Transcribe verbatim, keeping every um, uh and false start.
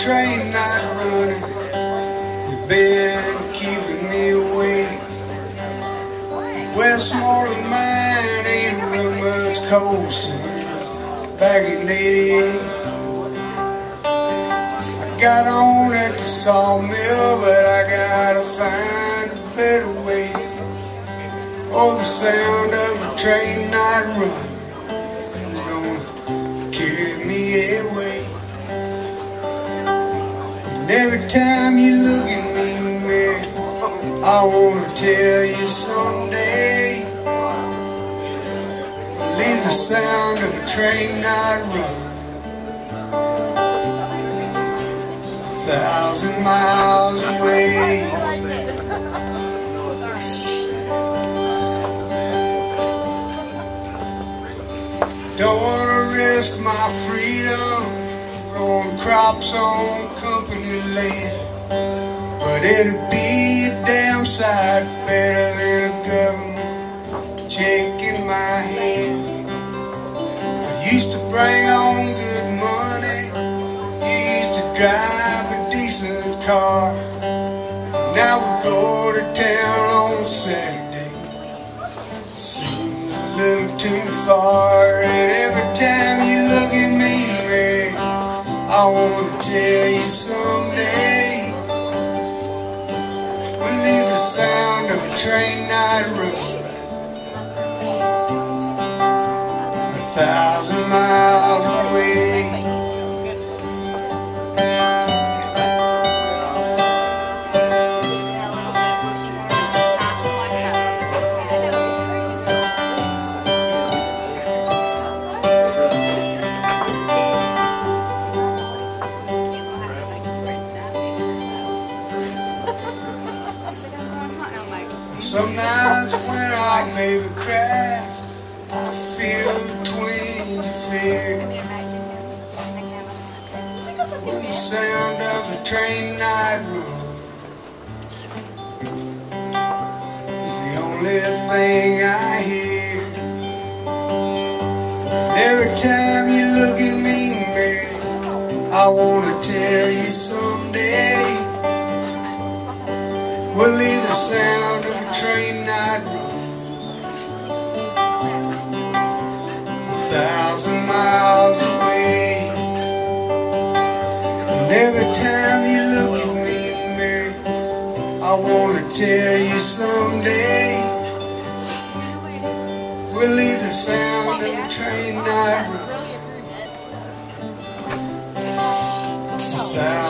train not running, you've been keeping me awake. Westmoreland mine ain't run much coal since back in eighty-eight. I got on at the sawmill, but I gotta find a better way. Oh, the sound of a train not running is gonna carry me away. And every time you look at me, man, I wanna tell you someday, leave the sound of a train not running a thousand miles away. Don't wanna risk my freedom growing crops on company land, but it'd be a damn sight better than a government check in my hand. I used to bring on good money, used to drive a decent car. Now we go to town on Saturday, seems a little too far. And every time you look at me, man, I wanna tell you someday, we'll leave the sound of a train not running a thousand miles away. Some nights when I maybe crash, I feel the twinge of fear. When the sound of a train not running is the only thing I hear. And every time you look at me, man, I wanna tell you someday, we'll leave the sound of a train not running a thousand miles away. And every time you look at me, Mary, I wanna tell you someday, we'll leave the sound of a train not running a